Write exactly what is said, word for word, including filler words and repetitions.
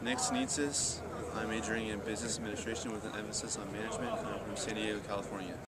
Nick Stanitsas. I'm majoring in business administration with an emphasis on management. I'm from San Diego, California.